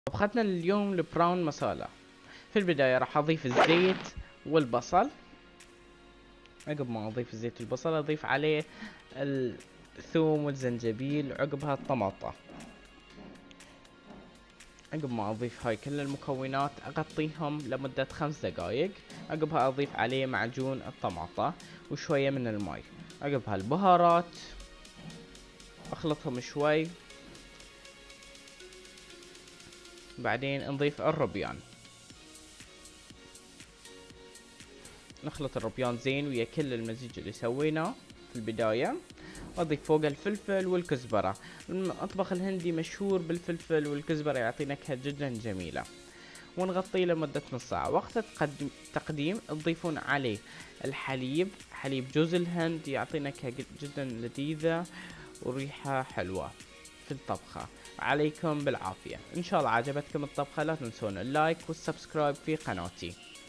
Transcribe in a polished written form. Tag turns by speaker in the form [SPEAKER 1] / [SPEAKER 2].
[SPEAKER 1] طبختنا اليوم البراون مسالة. في البداية راح اضيف الزيت والبصل. عقب ما اضيف الزيت والبصل اضيف عليه الثوم والزنجبيل، عقبها الطماطة. عقب ما اضيف هاي كل المكونات اغطيهم لمدة 5 دقايق. عقبها اضيف عليه معجون الطماطة وشوية من الماء. عقبها البهارات اخلطهم شوي، بعدين نضيف الروبيان. نخلط الروبيان زين ويا كل المزيج اللي سويناه في البداية. اضيف فوق الفلفل والكزبرة. المطبخ الهندي مشهور بالفلفل والكزبرة، يعطي نكهة جدا جميلة. ونغطيه لمدة نص ساعة. وقت التقديم تضيفون عليه الحليب، حليب جوز الهند، يعطي نكهة جدا لذيذة وريحة حلوة في الطبخة. عليكم بالعافية. ان شاء الله عجبتكم الطبخة، لا تنسون اللايك والسبسكرايب في قناتي.